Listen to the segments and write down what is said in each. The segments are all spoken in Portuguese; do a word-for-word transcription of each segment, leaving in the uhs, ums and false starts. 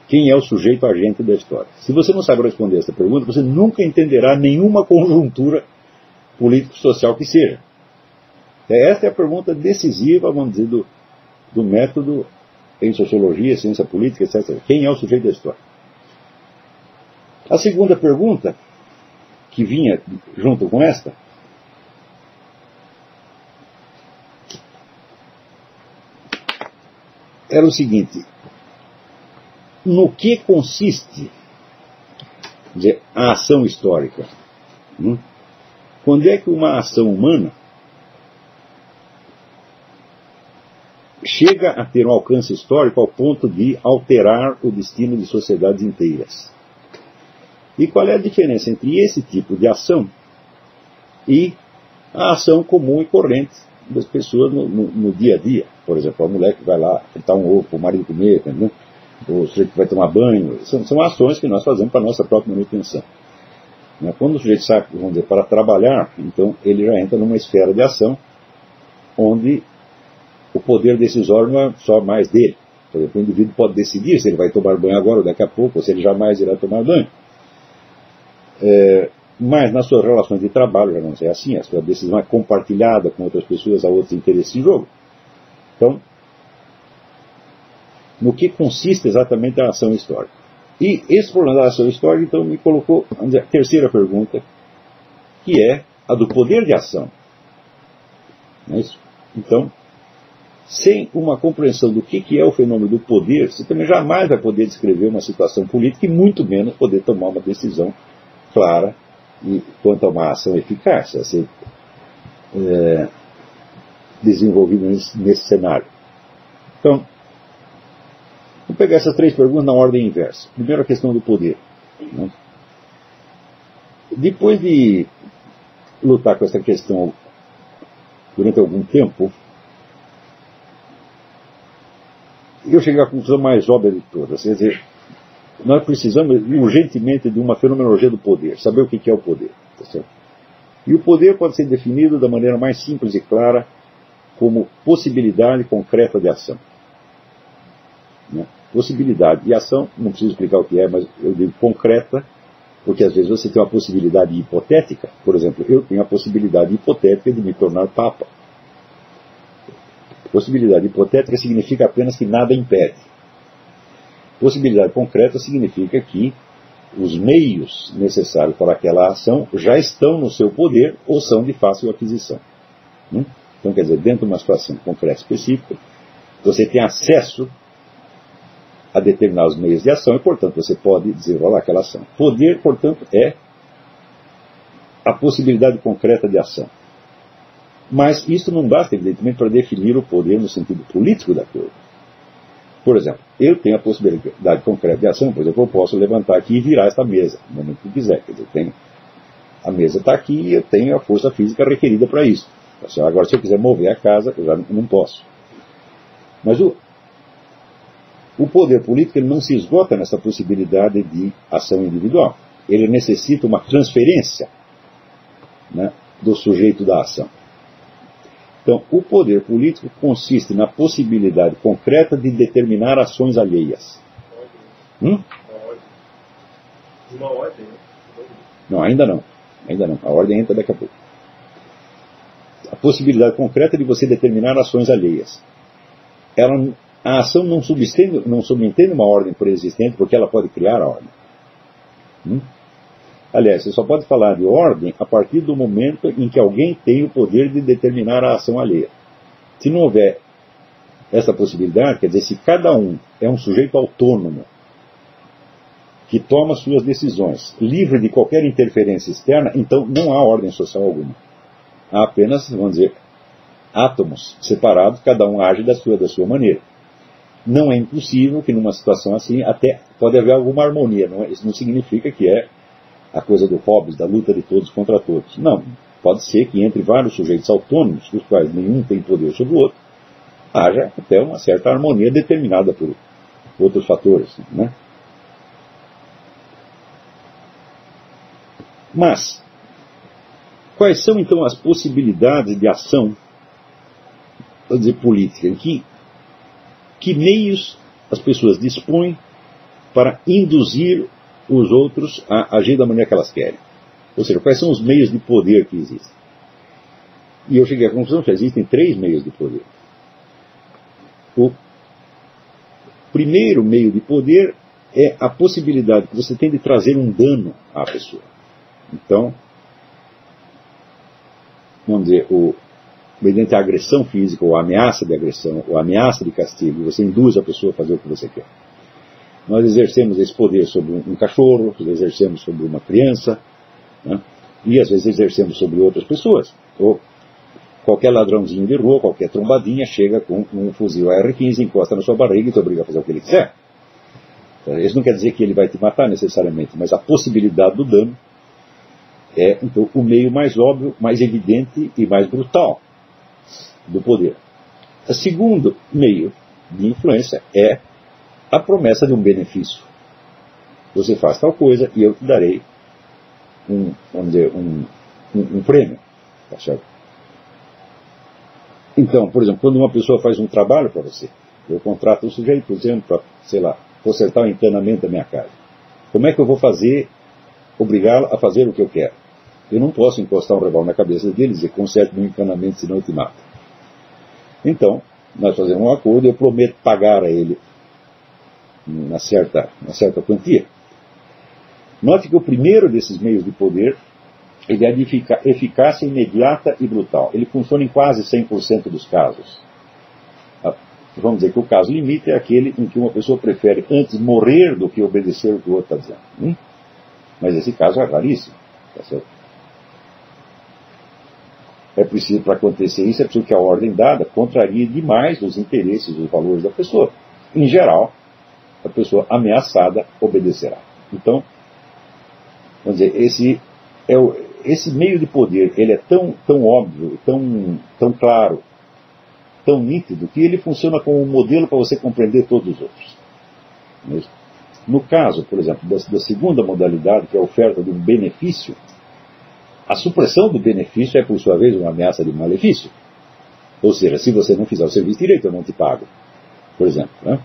Quem é o sujeito agente da história? Se você não sabe responder essa pergunta, você nunca entenderá nenhuma conjuntura político-social que seja. Esta é a pergunta decisiva, vamos dizer, do, do método em sociologia, ciência política, etcétera. Quem é o sujeito da história? A segunda pergunta, que vinha junto com esta, era o seguinte: no que consiste, quer dizer, a ação histórica? Hum? Quando é que uma ação humana chega a ter um alcance histórico ao ponto de alterar o destino de sociedades inteiras? E qual é a diferença entre esse tipo de ação e a ação comum e corrente das pessoas no, no, no dia a dia? Por exemplo, a mulher que vai lá fritar um ovo para o marido comer, entendeu? O sujeito que vai tomar banho. São, são ações que nós fazemos para a nossa própria manutenção. Quando o sujeito sai, vamos dizer, para trabalhar, então ele já entra numa esfera de ação onde o poder decisório não é só mais dele. Por exemplo, o indivíduo pode decidir se ele vai tomar banho agora ou daqui a pouco, ou se ele jamais irá tomar banho. É, mas nas suas relações de trabalho já não é assim, a sua decisão é compartilhada com outras pessoas, há outros interesses em jogo. Então, no que consiste exatamente a ação histórica? E esse problema da ação histórica, então, me colocou a terceira pergunta, que é a do poder de ação. Não é isso? Então, sem uma compreensão do que, que é o fenômeno do poder, você também jamais vai poder descrever uma situação política e muito menos poder tomar uma decisão clara e quanto a uma ação eficaz a ser é, desenvolvida nesse, nesse cenário. Então, vou pegar essas três perguntas na ordem inversa. Primeiro, a questão do poder. Né? Depois de lutar com essa questão durante algum tempo, eu cheguei à conclusão mais óbvia de todas. Quer dizer, nós precisamos urgentemente de uma fenomenologia do poder, saber o que é o poder. Tá certo? E o poder pode ser definido da maneira mais simples e clara como possibilidade concreta de ação. Né? Possibilidade de ação, não preciso explicar o que é, mas eu digo concreta, porque às vezes você tem uma possibilidade hipotética. Por exemplo, eu tenho a possibilidade hipotética de me tornar papa. Possibilidade hipotética significa apenas que nada impede. Possibilidade concreta significa que os meios necessários para aquela ação já estão no seu poder ou são de fácil aquisição. Hum? Então, quer dizer, dentro de uma situação concreta específica, você tem acesso a determinados meios de ação e, portanto, você pode desenrolar aquela ação. Poder, portanto, é a possibilidade concreta de ação. Mas isso não basta, evidentemente, para definir o poder no sentido político da coisa. Por exemplo, eu tenho a possibilidade concreta de ação, por exemplo, eu posso levantar aqui e virar esta mesa, no momento que quiser. Quer dizer, eu tenho, a mesa está aqui e eu tenho a força física requerida para isso. Agora, se eu quiser mover a casa, eu já não posso. Mas o, o poder político ele não se esgota nessa possibilidade de ação individual. Ele necessita uma transferência, né, do sujeito da ação. Então, o poder político consiste na possibilidade concreta de determinar ações alheias. Hum? Uma ordem. Não, ainda não. Ainda não. A ordem entra daqui a pouco. A possibilidade concreta de você determinar ações alheias. Ela, a ação não subentende, não subentende uma ordem preexistente, porque ela pode criar a ordem. Hum? Aliás, você só pode falar de ordem a partir do momento em que alguém tem o poder de determinar a ação alheia. Se não houver essa possibilidade, quer dizer, se cada um é um sujeito autônomo, que toma suas decisões, livre de qualquer interferência externa, então não há ordem social alguma. Há apenas, vamos dizer, átomos separados, cada um age da sua, da sua maneira. Não é impossível que numa situação assim até pode haver alguma harmonia. Não é? Isso não significa que é a coisa do Hobbes, da luta de todos contra todos. Não. Pode ser que entre vários sujeitos autônomos, dos quais nenhum tem poder sobre o outro, haja até uma certa harmonia determinada por outros fatores. Né? Mas, quais são então as possibilidades de ação, vou dizer, política? Em que, que meios as pessoas dispõem para induzir os outros a agir da maneira que elas querem. Ou seja, quais são os meios de poder que existem? E eu cheguei à conclusão que existem três meios de poder. O primeiro meio de poder é a possibilidade que você tem de trazer um dano à pessoa. Então, vamos dizer, o, mediante a agressão física, ou a ameaça de agressão, ou a ameaça de castigo, você induz a pessoa a fazer o que você quer. Nós exercemos esse poder sobre um cachorro, exercemos sobre uma criança, né? E às vezes exercemos sobre outras pessoas. Ou qualquer ladrãozinho de rua, qualquer trombadinha, chega com um fuzil A R quinze, encosta na sua barriga e te obriga a fazer o que ele quiser. Isso não quer dizer que ele vai te matar necessariamente, mas a possibilidade do dano é, então, o meio mais óbvio, mais evidente e mais brutal do poder. O segundo meio de influência é a promessa de um benefício. Você faz tal coisa e eu te darei um, vamos dizer, um, um, um prêmio. Tá certo? Então, por exemplo, quando uma pessoa faz um trabalho para você, eu contrato um sujeito, por exemplo, para, sei lá, consertar o encanamento da minha casa. Como é que eu vou fazer, obrigá-lo a fazer o que eu quero? Eu não posso encostar um revólver na cabeça dele e dizer, conserte meu encanamento, senão eu te mato. Então, nós fazemos um acordo e eu prometo pagar a ele uma certa, uma certa quantia. Note que o primeiro desses meios de poder, ele é de eficácia imediata e brutal. Ele funciona em quase cem por cento dos casos. Vamos dizer que o caso limite é aquele em que uma pessoa prefere antes morrer do que obedecer o que o outro está dizendo. Hum? Mas esse caso é raríssimo. Tá certo? É preciso, para acontecer isso, é preciso que a ordem dada contrarie demais os interesses, os valores da pessoa. Em geral, a pessoa ameaçada obedecerá. Então, vamos dizer, esse, é o, esse meio de poder, ele é tão, tão óbvio, tão, tão claro, tão nítido, que ele funciona como um modelo para você compreender todos os outros. No caso, por exemplo, da, da segunda modalidade, que é a oferta de um benefício, a supressão do benefício é, por sua vez, uma ameaça de malefício. Ou seja, se você não fizer o serviço direito, eu não te pago, por exemplo. Né?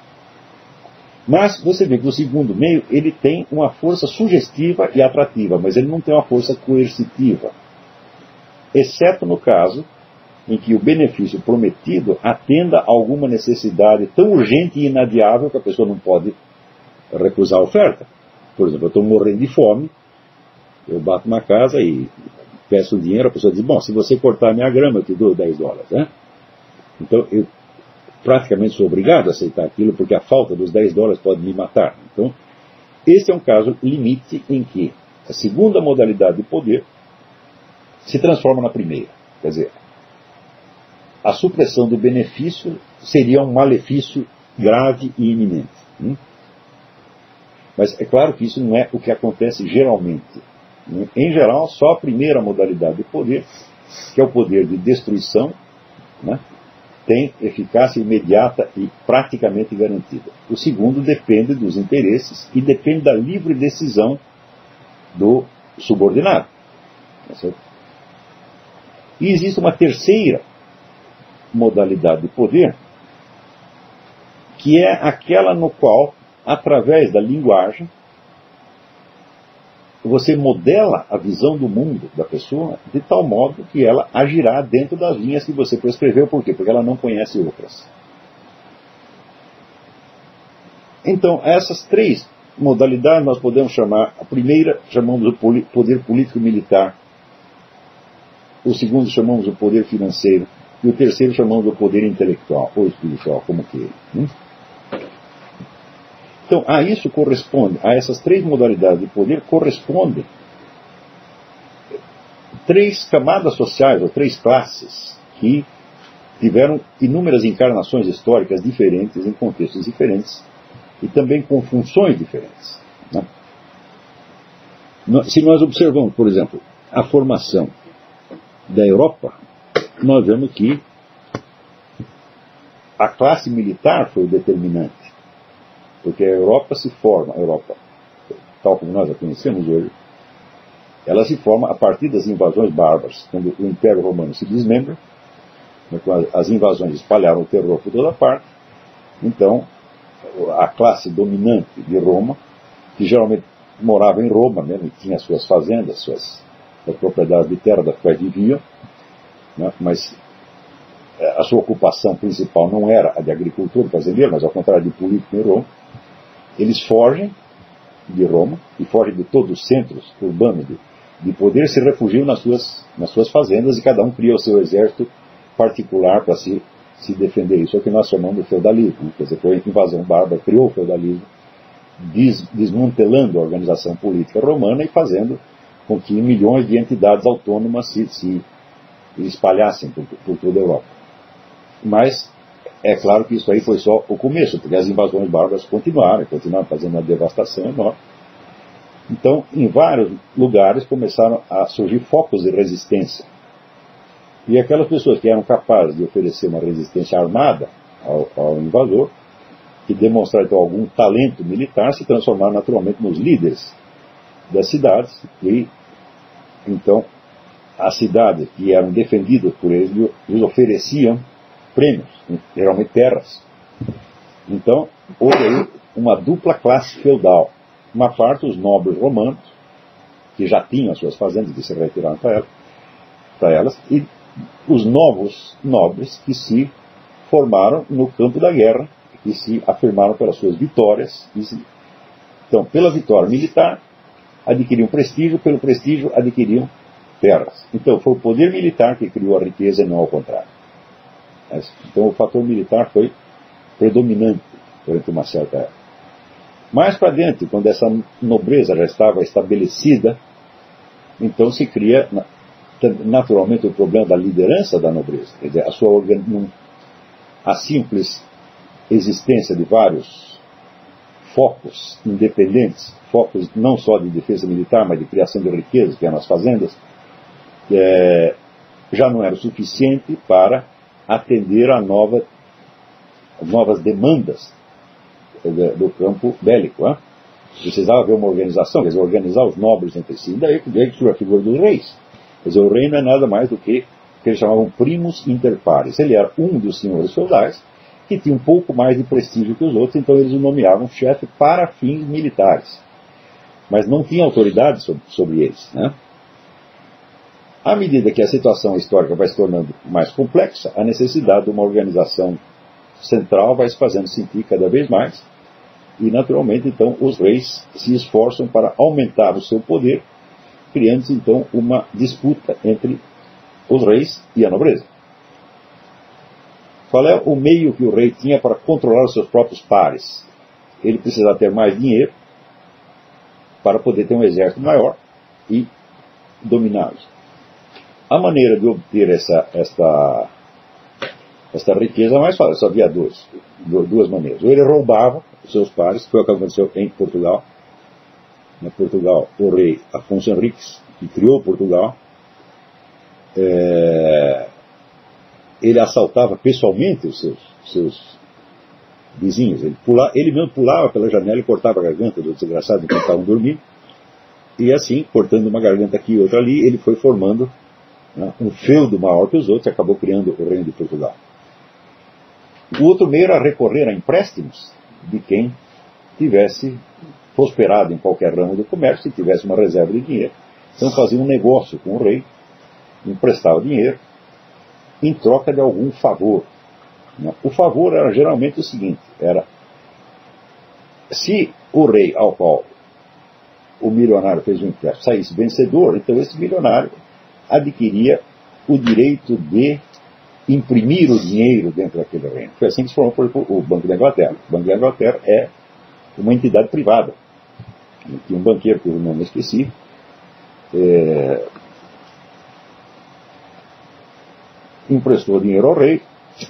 Mas você vê que o segundo meio, ele tem uma força sugestiva e atrativa, mas ele não tem uma força coercitiva. Exceto no caso em que o benefício prometido atenda a alguma necessidade tão urgente e inadiável que a pessoa não pode recusar a oferta. Por exemplo, eu estou morrendo de fome, eu bato na casa e peço dinheiro, a pessoa diz, bom, se você cortar a minha grama, eu te dou dez dólares. Né? Então, eu praticamente sou obrigado a aceitar aquilo, porque a falta dos dez dólares pode me matar. Então, esse é um caso limite em que a segunda modalidade de poder se transforma na primeira. Quer dizer, a supressão do benefício seria um malefício grave e iminente. Hum? Mas é claro que isso não é o que acontece geralmente. Hum? Em geral, só a primeira modalidade de poder, que é o poder de destruição, né, tem eficácia imediata e praticamente garantida. O segundo depende dos interesses e depende da livre decisão do subordinado. Tá certo? E existe uma terceira modalidade de poder, que é aquela no qual, através da linguagem, você modela a visão do mundo da pessoa de tal modo que ela agirá dentro das linhas que você prescreveu. Por quê? Porque ela não conhece outras. Então, essas três modalidades nós podemos chamar, a primeira chamamos o poder político-militar, o segundo chamamos o poder financeiro, e o terceiro chamamos o poder intelectual, ou espiritual, como queira. Hum? Então, a isso corresponde, a essas três modalidades de poder, correspondem três camadas sociais, ou três classes, que tiveram inúmeras encarnações históricas diferentes, em contextos diferentes, e também com funções diferentes. Né? Se nós observamos, por exemplo, a formação da Europa, nós vemos que a classe militar foi o determinante. Porque a Europa se forma, a Europa, tal como nós a conhecemos hoje, ela se forma a partir das invasões bárbaras. Quando o Império Romano se desmembra, as invasões espalharam o terror por toda parte, então a classe dominante de Roma, que geralmente morava em Roma mesmo, e tinha suas fazendas, suas, suas propriedades de terra das quais viviam, né, mas a sua ocupação principal não era a de agricultura fazendeira, mas ao contrário de político em Roma. Eles fogem de Roma e fogem de todos os centros urbanos de, de poder, se refugiam nas suas, nas suas fazendas, e cada um cria o seu exército particular para se, se defender. Isso é o que nós chamamos de feudalismo. Quer dizer, foi a invasão bárbara, criou o feudalismo, des, desmantelando a organização política romana e fazendo com que milhões de entidades autônomas se, se espalhassem por, por toda a Europa. Mas é claro que isso aí foi só o começo, porque as invasões bárbaras continuaram, continuaram fazendo uma devastação enorme. Então, em vários lugares começaram a surgir focos de resistência. E aquelas pessoas que eram capazes de oferecer uma resistência armada ao, ao invasor, que demonstraram então, algum talento militar, se transformaram naturalmente nos líderes das cidades. E então as cidades que eram defendidas por eles lhes ofereciam prêmios, geralmente terras. Então houve aí uma dupla classe feudal. Uma parte, os nobres romanos, que já tinham as suas fazendas, que se retiraram para elas, para elas, e os novos nobres que se formaram no campo da guerra, que se afirmaram pelas suas vitórias. E se... Então, pela vitória militar, adquiriam prestígio, pelo prestígio, adquiriam terras. Então, foi o poder militar que criou a riqueza e não ao contrário. Então, o fator militar foi predominante durante uma certa época. Mais para dentro, quando essa nobreza já estava estabelecida, então se cria naturalmente o problema da liderança da nobreza. Quer dizer, a, sua organ... a simples existência de vários focos independentes, focos não só de defesa militar, mas de criação de riquezas, que eram as fazendas, é... já não era o suficiente para atender a nova, novas demandas do campo bélico. Hein? Precisava haver uma organização, quer dizer, organizar os nobres entre si. Daí que surgiu a figura dos reis. Quer dizer, o rei não é nada mais do que o que eles chamavam primus inter pares. Ele era um dos senhores feudais que tinha um pouco mais de prestígio que os outros, então eles o nomeavam chefe para fins militares. Mas não tinha autoridade sobre, sobre eles. Né? À medida que a situação histórica vai se tornando mais complexa, a necessidade de uma organização central vai se fazendo sentir cada vez mais. E, naturalmente, então, os reis se esforçam para aumentar o seu poder, criando-se, então, uma disputa entre os reis e a nobreza. Qual é o meio que o rei tinha para controlar os seus próprios pares? Ele precisava ter mais dinheiro para poder ter um exército maior e dominá-los. A maneira de obter essa, esta, esta riqueza é mais fácil. Só havia duas, duas maneiras. Ou ele roubava os seus pares, que foi o que aconteceu em Portugal. Em Portugal, o rei Afonso Henriques, que criou Portugal, é, ele assaltava pessoalmente os seus, seus vizinhos. Ele, pula, ele mesmo pulava pela janela e cortava a garganta do desgraçado enquanto estavam dormindo. E assim, cortando uma garganta aqui e outra ali, ele foi formando, né, um feudo maior que os outros e acabou criando o reino de Portugal. O outro meio era recorrer a empréstimos de quem tivesse prosperado em qualquer ramo do comércio e tivesse uma reserva de dinheiro. Então fazia um negócio com o rei, emprestava dinheiro em troca de algum favor. O favor era geralmente o seguinte, era, se o rei ao qual o milionário fez um empréstimo saísse vencedor, então esse milionário adquiria o direito de imprimir o dinheiro dentro daquele reino. Foi assim que se formou, por exemplo, o Banco da Inglaterra. O Banco da Inglaterra é uma entidade privada. Tinha um banqueiro, que eu não me esqueci, é, emprestou dinheiro ao rei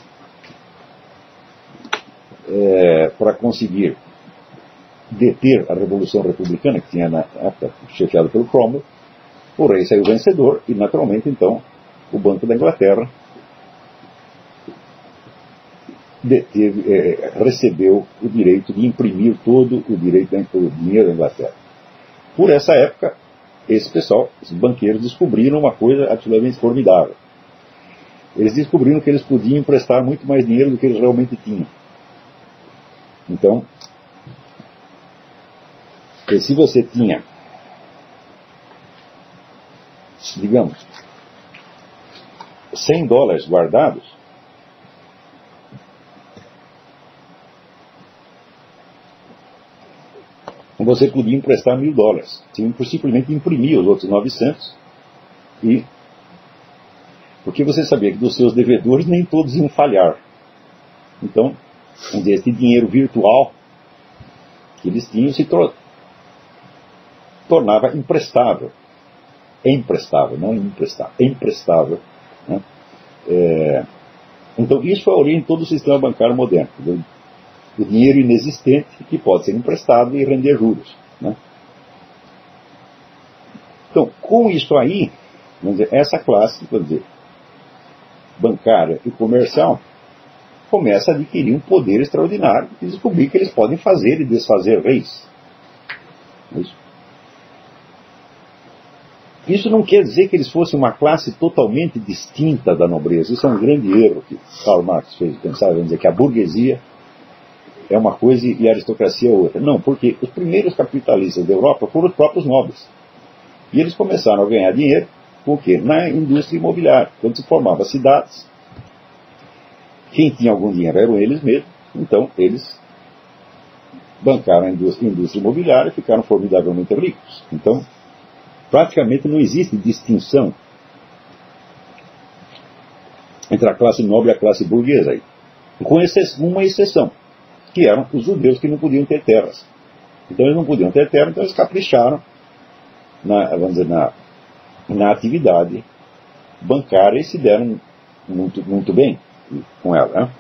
é, para conseguir deter a Revolução Republicana, que tinha na época chefiada pelo Cromwell. O rei saiu vencedor e, naturalmente, então, o Banco da Inglaterra deteve, é, recebeu o direito de imprimir todo o direito do dinheiro da Inglaterra. Por essa época, esse pessoal, esses banqueiros, descobriram uma coisa absolutamente formidável. Eles descobriram que eles podiam emprestar muito mais dinheiro do que eles realmente tinham. Então, Porque se você tinha, digamos, cem dólares guardados, você podia emprestar mil dólares. Você simplesmente imprimia os outros novecentos, e, porque você sabia que dos seus devedores nem todos iam falhar. Então, esse dinheiro virtual que eles tinham se tor- tornava emprestável. Emprestável, não emprestável, emprestável. Né? É, então, isso é a origem de todo o sistema bancário moderno. O dinheiro inexistente que pode ser emprestado e render juros. Né? Então, com isso aí, vamos dizer, essa classe, vamos dizer, bancária e comercial começa a adquirir um poder extraordinário e descobrir que eles podem fazer e desfazer reis. Isso. Isso não quer dizer que eles fossem uma classe totalmente distinta da nobreza. Isso é um grande erro que Karl Marx fez pensar, vamos dizer, que a burguesia é uma coisa e a aristocracia é outra. Não, porque os primeiros capitalistas da Europa foram os próprios nobres. E eles começaram a ganhar dinheiro com o quê? Na indústria imobiliária. Quando se formavam cidades, quem tinha algum dinheiro eram eles mesmos, então eles bancaram a indústria, a indústria imobiliária e ficaram formidavelmente ricos. Então, praticamente não existe distinção entre a classe nobre e a classe burguesa, com uma exceção, que eram os judeus que não podiam ter terras. Então eles não podiam ter terra, então eles capricharam na, vamos dizer, na, na atividade bancária e se deram muito, muito bem com ela. Né?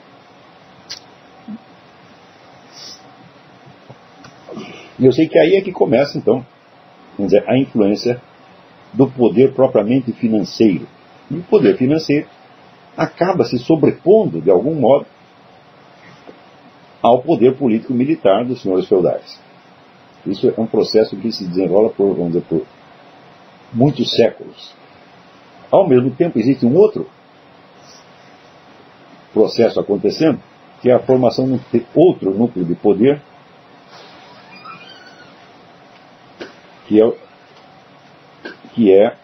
E eu sei que aí é que começa, então, vamos dizer, a influência do poder propriamente financeiro. E o poder financeiro acaba se sobrepondo, de algum modo, ao poder político-militar dos senhores feudais. Isso é um processo que se desenrola por, vamos dizer, por muitos séculos. Ao mesmo tempo, existe um outro processo acontecendo, que é a formação de outro núcleo de poder, que é, que é